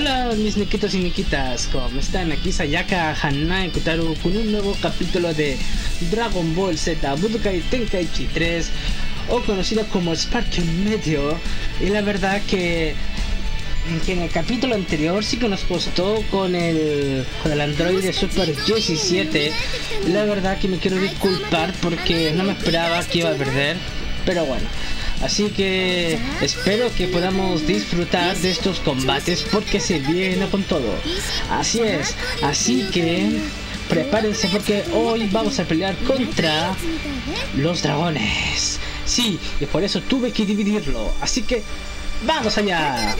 Hola mis niquitos y niquitas, ¿cómo están? Aquí Sayaka Hanae Kutaru con un nuevo capítulo de Dragon Ball Z Budokai Tenkaichi 3, o conocido como Sparking Meteor. Y la verdad que en el capítulo anterior sí que nos costó con el androide Super 17. La verdad que me quiero disculpar porque no me esperaba que iba a perder, pero bueno. Así que espero que podamos disfrutar de estos combates porque se viene con todo. Así es, así que prepárense porque hoy vamos a pelear contra los dragones. Sí, y por eso tuve que dividirlo. Así que ¡vamos allá!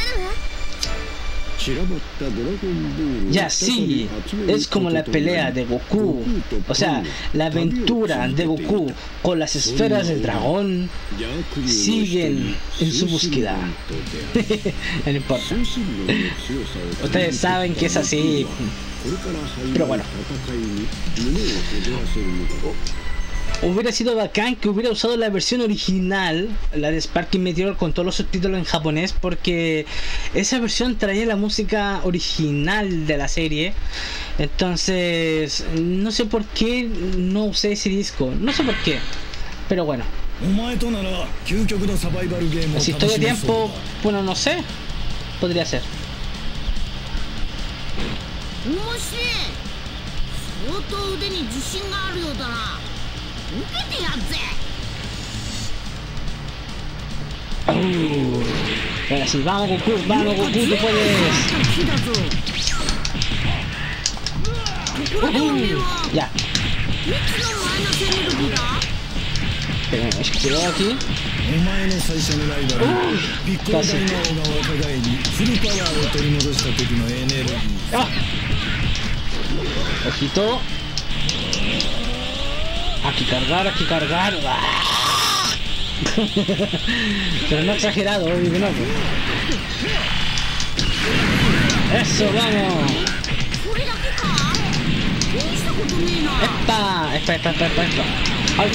Ya sí, es como la pelea de Goku, o sea, la aventura de Goku con las esferas del dragón. Siguen en su búsqueda. No importa. Ustedes saben que es así. Pero bueno. Hubiera sido bacán que hubiera usado la versión original, la de Sparking Meteor, con todos los subtítulos en japonés, porque esa versión traía la música original de la serie. Entonces, no sé por qué no usé ese disco, no sé por qué, pero bueno. Si estoy a tiempo, bueno, no sé, podría ser. Ahora sí, vamos Goku, tú puedes. Ya. Cuidado aquí. Casi. ¡Ah! Ojito. Aquí cargar. ¡Ah! Pero no exagerado, obvio que no. Eso, vamos. ¡Epa! ¡Ay!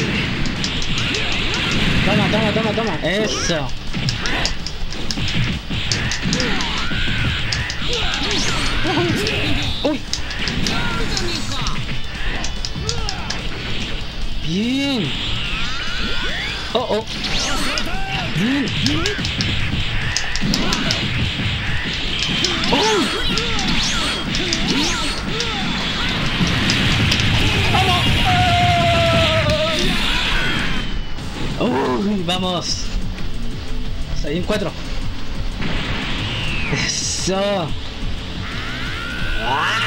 Toma. Eso. ¡Uy! Bien. Oh. Bien. Vamos. Ahí en 4. Eso. ¡Ah!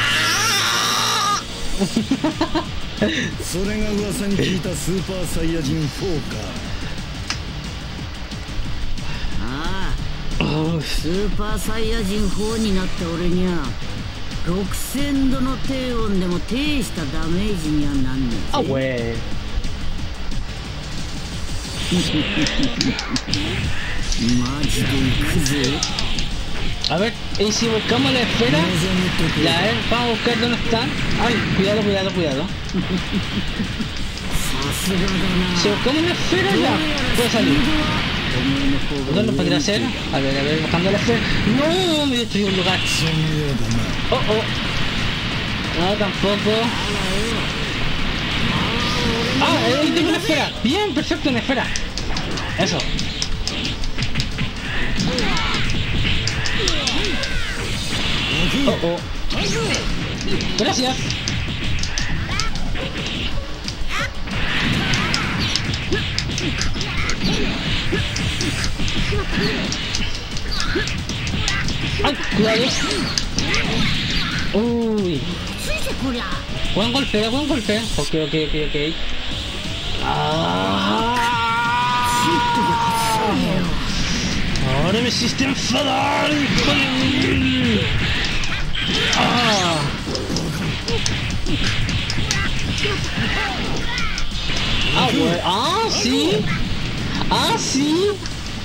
Super Saiyajin 4になった俺にゃ6000度の低温でも大したダメージにはなんねえ。 Ah, güey. A ver, ¿y si buscamos la esfera? Ya, vamos a buscar dónde están. Ay, cuidado. Si buscamos la esfera ya puede salir. ¿Dónde nos podría hacer? A ver, buscando la esfera. No, me destruyó un lugar. Oh. No, tampoco. Ah, ahí tengo una esfera. Bien, perfecto, una esfera. Eso. Oh. Gracias. ¡Ay, cuidado! ¡Uy! Buen golpe. Ok. Ahora me hiciste enfadar, hijo de mí. Güey. Sí.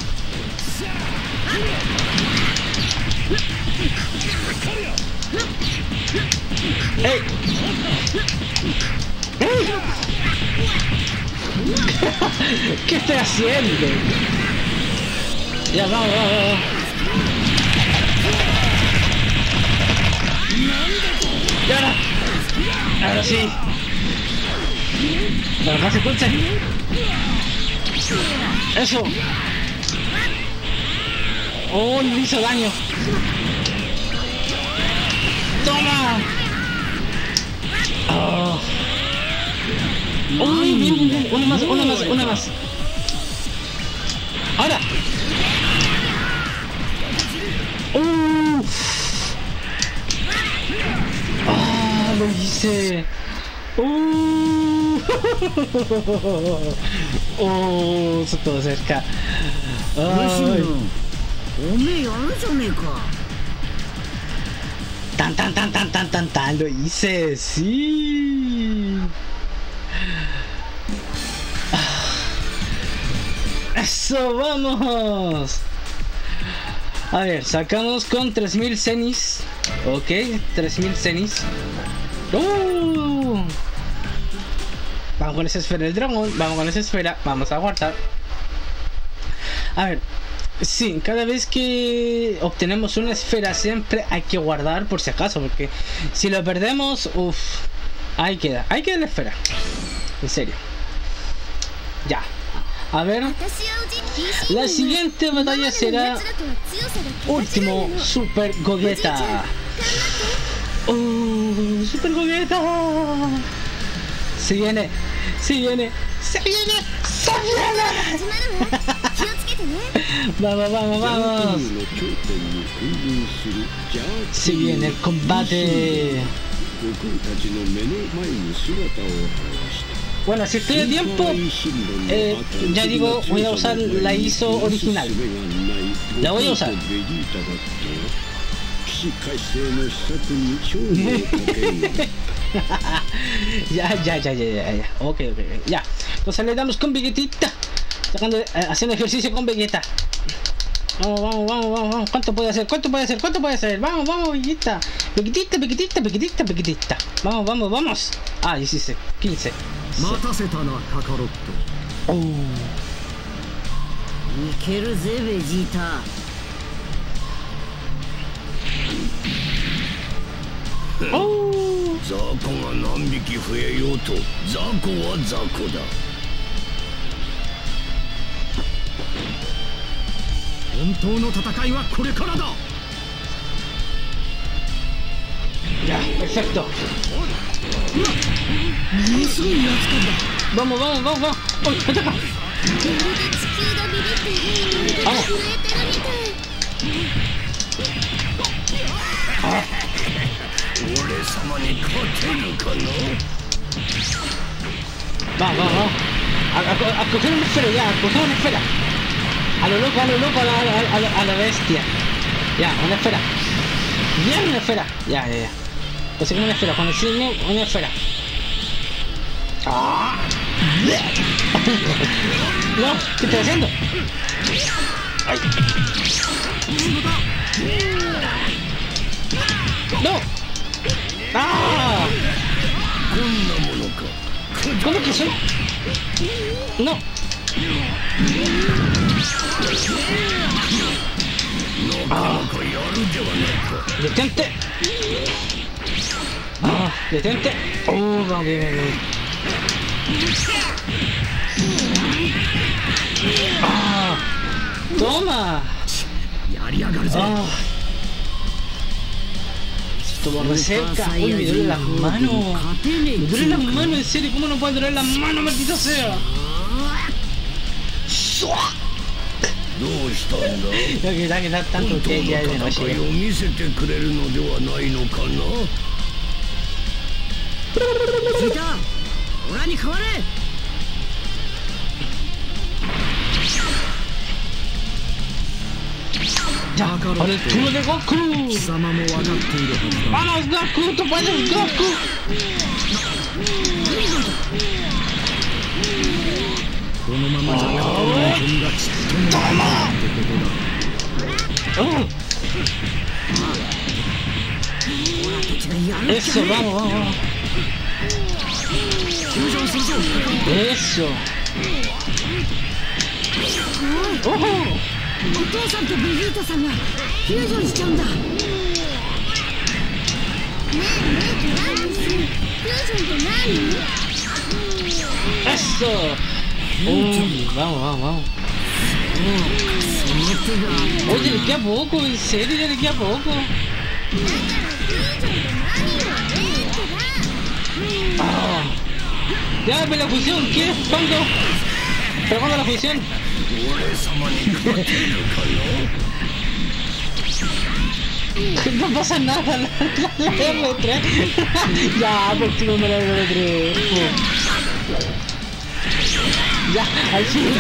¡Ey! ¿Qué estoy haciendo? Ya, vamos. Y ahora sí. Pero casi pulse. Eso. Oh, le hizo daño. Toma. Oh. Uy, bien. Una más. Ahora. Lo hice. Se todo cerca. Tan, lo hice, sí. Eso, vamos. A ver, sacamos con 3000 cenis. Ok, 3000 cenis. Vamos con esa esfera del dragón. Vamos a guardar. A ver, sí, cada vez que obtenemos una esfera siempre hay que guardar por si acaso, porque si lo perdemos, ahí queda la esfera. En serio. Ya. A ver, la siguiente batalla será último Super Gogeta. Super Gogeta. Se viene. Vamos. Se viene el combate. Bueno, si estoy a tiempo, ya digo, voy a usar la ISO original. La voy a usar. Ya. Ok. Ya. Entonces le damos con Vegetita. Haciendo ejercicio con Vegeta. Vamos. ¿Cuánto puede hacer? Vamos, Vegeta. Vegetita. Vamos. 16, 15. Ya, perfecto. Vamos. Ataca. Vamos. Vamos. A coger una esfera, a lo loco, a la bestia. Ya, una esfera. Bien, una esfera. Ya. Conseguimos una esfera, conseguimos una esfera. No, ¿qué estás haciendo? Ay. No. ¿Cómo que soy? No. Detente. Detente. Bien. Toma. Estuvo re cerca. Uy, me duele las manos. En serio. ¿Cómo no puede doler las manos, maldito sea? Que da tanto que ya de noche. Ya, ahora el turno de Goku. Vamos, Goku, tú puedes, Goku. Toma. Eso, vamos. Eso. ¡Eso! Vamos, vamos, vamos. Oye, le queda poco, en serio, ya le queda poco. Oh. Ya, pero la fusión, ¿qué? ¿Cuándo? ¿Pero cuándo la fusión? No pasa nada, la R3. Ya, por fin me la R3. Ya, al fin.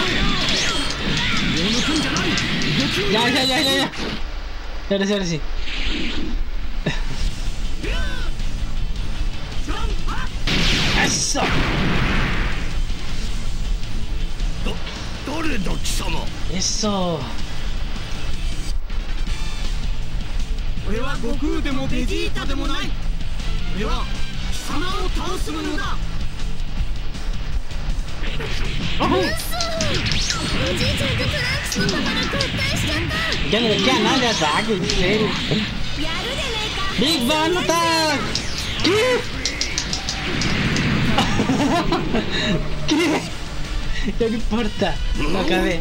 Ya. Ahora sí. ¡Eso! ¡Eso! 俺は悟空でもベジータでもない。俺は貴様を倒す者だ。 Ya no le queda nada de ataque, en serio. Big Bang Attack. ¿Qué? ¿Qué? Ya no importa. Lo acabé.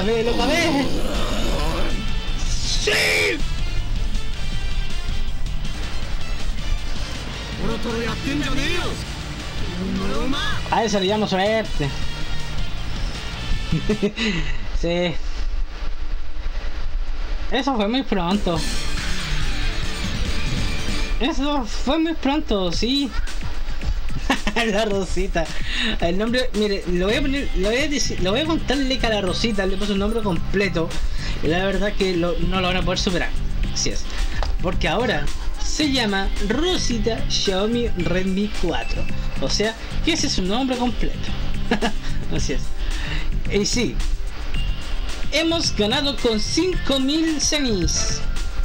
¡Sí! A eso le llamo suerte. Sí. Eso fue muy pronto. Sí. La Rosita. El nombre, mire, lo voy a contarle que a la Rosita le puse un nombre completo. Y la verdad que no lo van a poder superar. Así es. Porque ahora se llama Rosita Xiaomi Redmi 4. O sea, que ese es su nombre completo. Así es. Y sí, hemos ganado con 5000 cenis.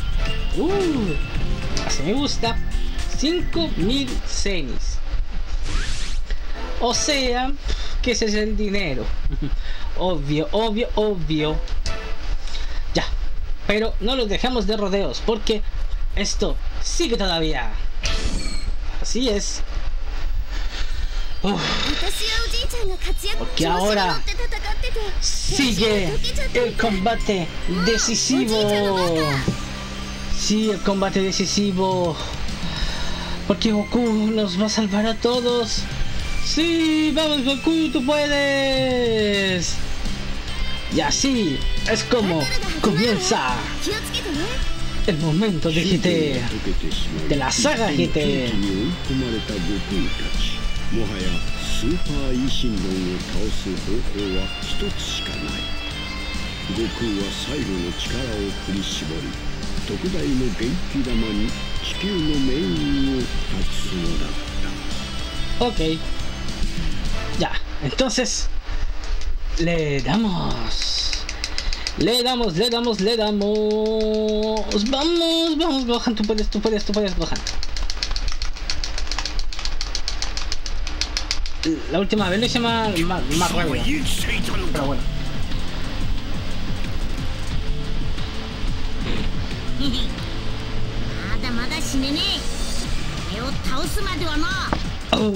Así me gusta. 5000 cenis. O sea, que ese es el dinero. Obvio. Ya, pero no los dejamos de rodeos porque esto sigue todavía. Así es. Porque ahora sigue el combate decisivo. Sí, el combate decisivo. Porque Goku nos va a salvar a todos. Sí, vamos Goku, tú puedes. Y así es como comienza el momento de GT, de la saga GT. もはやスーパー維新論を倒す方法は一つしかない。悟空は最後の力を振り絞り、特大の元気玉に地球の命運を託すのだった。 Ok. Ya, entonces le damos. Vamos, Gohan, tú puedes, Gohan. La última vez lo hice más rápido, pero bueno. Oh.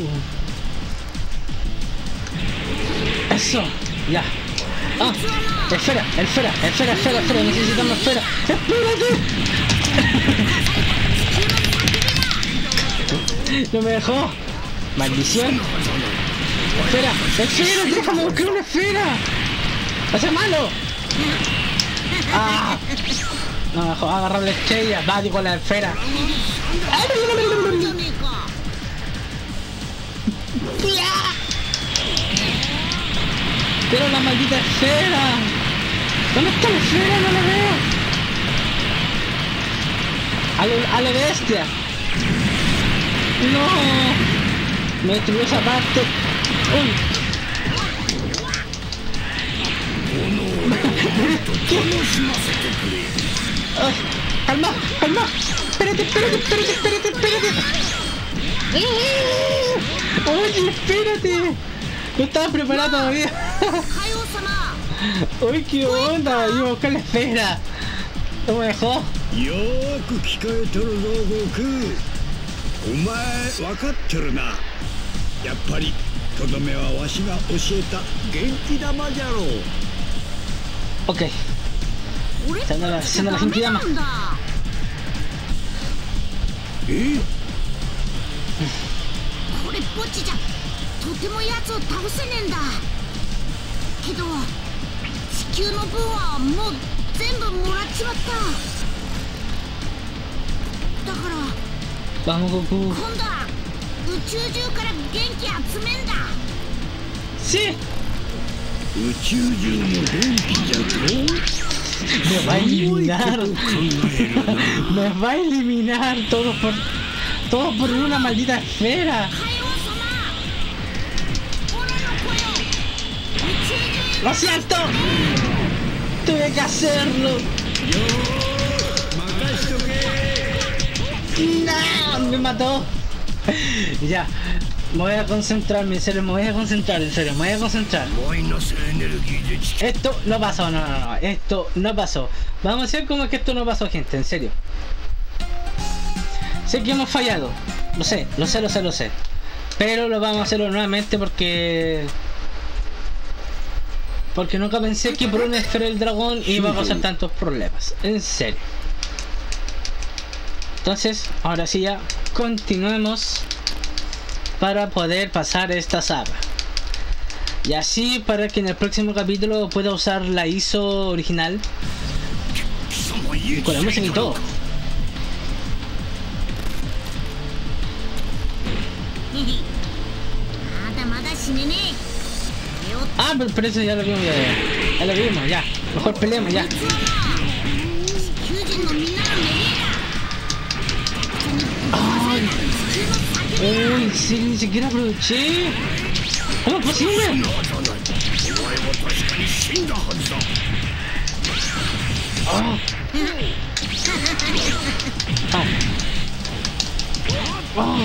Eso, ya. Ah, esfera, necesitamos esfera. ¡Espérate! No me dejó. Maldición. Esfera, déjame buscar una esfera. ¡Va a ser malo! ¡Ah! No me dejó agarrar la estrella. Va, digo la esfera. Pero la maldita esfera. ¿Dónde está la esfera? No la veo. A la bestia. No. Me destruyó esa parte. Uy. Ay, calma. Espérate. Oye, espérate. No estaba preparado todavía. Uy, qué onda. Iba a buscar la esfera. No me dejó. お前分かってるな。やっぱりとどめはわしが教えた元気玉じゃろう。 Ok. 俺っ Se anda la ダ genki メ dama. なんだ。 え？ これっぽっちじゃとても奴を倒せねえんだ。けど地球の分はもう全部もらっちまった。だから Vamos, Goku. 今度は宇宙中から元気集めんだ。 ¡Sí! 宇宙中も元気じゃと？ Me va a eliminar. Me va a eliminar todo por una maldita esfera. 海王様、オラの声を宇宙中 ¡Lo siento! Tuve que hacerlo. ¡No! Me mató. Ya. Me voy a concentrar, en serio, me voy a concentrar, en serio, me voy a concentrar. Esto no pasó, no, esto no pasó. Vamos a hacer como que esto no pasó, gente, en serio. Sé que hemos fallado, lo sé. Pero lo vamos a hacerlo nuevamente porque nunca pensé que por una esfera del dragón iba a causar tantos problemas, en serio. Entonces, ahora sí ya, continuemos para poder pasar esta saga. Y así para que en el próximo capítulo pueda usar la ISO original. Y con la música y todo. まだまだ死ねねえ。 Ah, pero eso ya lo vimos, ya lo vimos, ya. Mejor peleemos, ya. 地球人のみんなのメリーだ。 Uy, sí, ni siquiera aproveché. ¿Cómo es posible? Oh. Oh.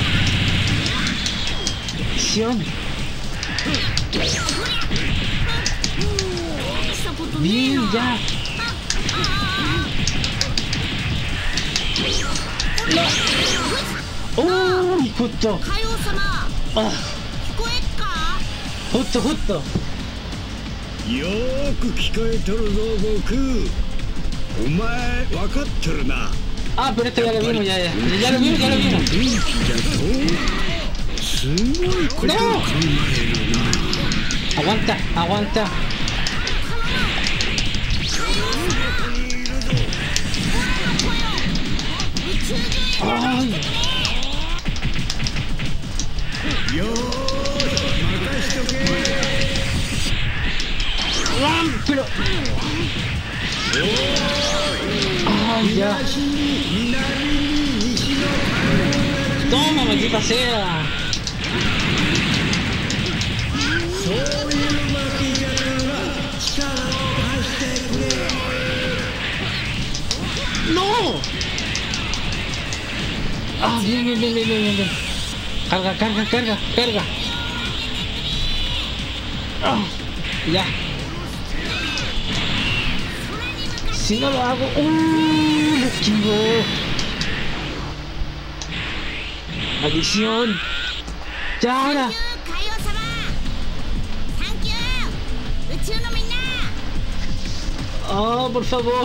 Acción. Bien, ya. No. Uy, justo. 海王様、 Ah, 聞こえっか？ justo. よーく聞こえとるぞ悟空。お前分かってるな。 Ah, pero esto ya lo vimos, ya lo vimos. 元気じゃと？すごいことを考えるな。 Aguanta. Ay. よーし任しとけ。 Pero... Ay, ya. Toma, maldita sea. No. Ah, bien. Carga. Ah, ya. Si no lo hago... lo esquivo. Maldición. Ya ahora. 海王様、サンキュー。宇宙のみんな。 Oh, por favor.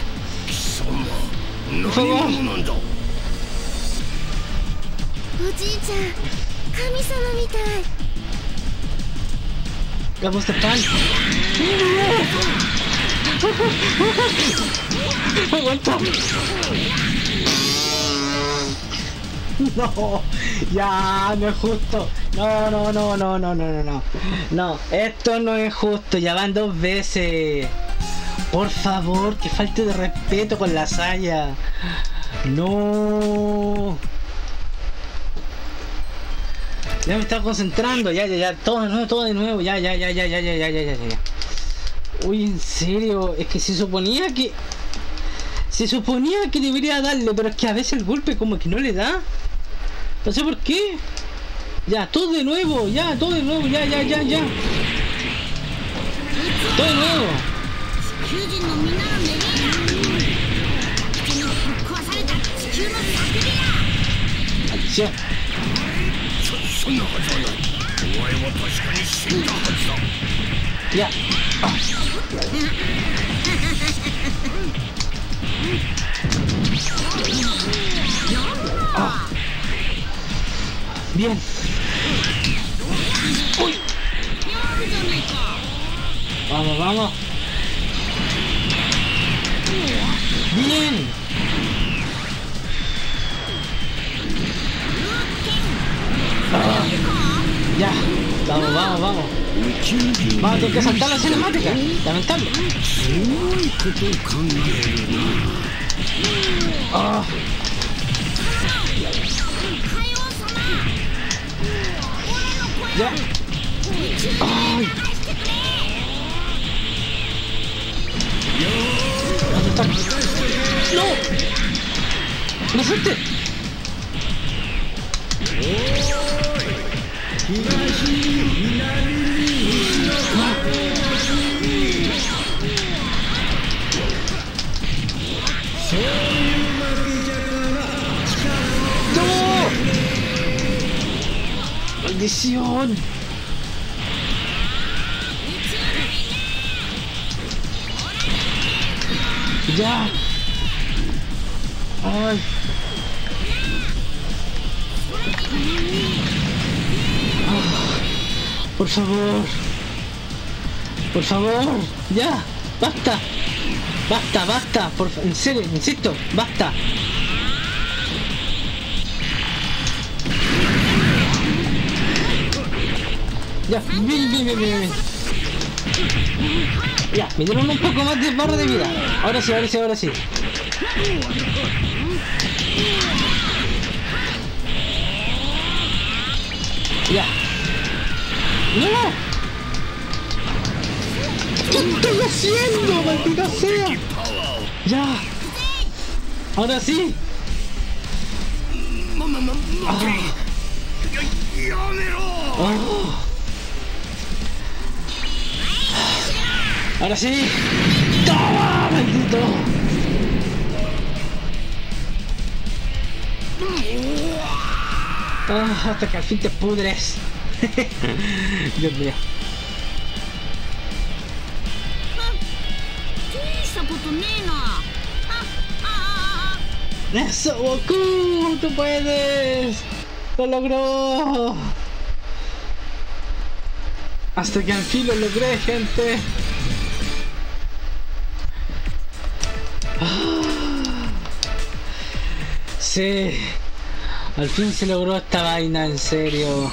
何者なんだ。 おじいちゃん、神様みたい。 Vamos de pan. Aguanta. No, ya no es justo. No, esto no es justo. Ya van 2 veces. Por favor, que falte de respeto con la Saya. No. Ya me estaba concentrando, ya, todo de nuevo, ya. Uy, en serio, es que se suponía que debería darle, pero es que a veces el golpe como que no le da. No sé por qué. Ya, todo de nuevo, ya. Todo de nuevo. 地球人のみんなのメリーだ。地球にぶっ壊された地球の叫びだ。 Maldición. そんなはずはない。お前は確かに死んだはずだ。 Ya. Ah. Bien. Uy. Vamos, vamos. Bien. Ah. Ya. Vamos, vamos, vamos. Vamos a tener que saltar la cinemática. Lamentable. Ah. Ya. Ay. ¿Dónde está? ¡No! ¡No suelte! ¡No! ¡Maldición! ¡Ya! ¡Ay! Por favor. Por favor. Ya. Basta. Basta, basta. En serio, insisto. Basta. Ya. Bien, bien, bien, bien. Ya. Me dieron un poco más de barra de vida. Ahora sí, ahora sí, ahora sí. Ya. ¡No! ¿Qué estoy haciendo, maldita sea? ¡Ya! ¡Ahora sí! Ah. Ah. ¡Ahora sí! ¡Toma, maldito! Ah, hasta que al fin te pudres. Dios mío. ¡Eso, Goku! ¡Tú puedes! ¡Lo logró! Hasta que al fin lo logré, gente. Sí. Al fin se logró esta vaina, en serio.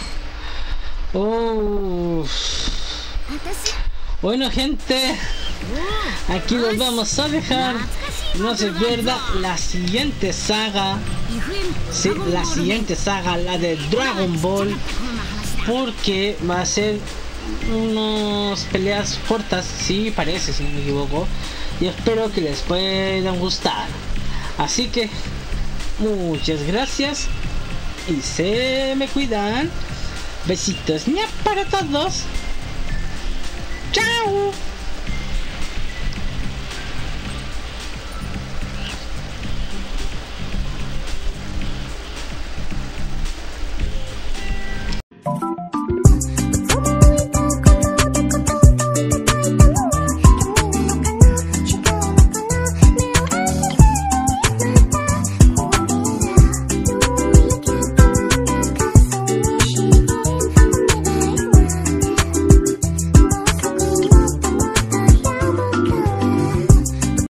Bueno, gente, aquí los vamos a dejar. No se pierda la siguiente saga. Sí, la siguiente saga, la de Dragon Ball, porque va a ser unas peleas cortas, sí, parece, si no me equivoco, y espero que les puedan gustar. Así que muchas gracias y se me cuidan. Besitos ña para todos. Chao.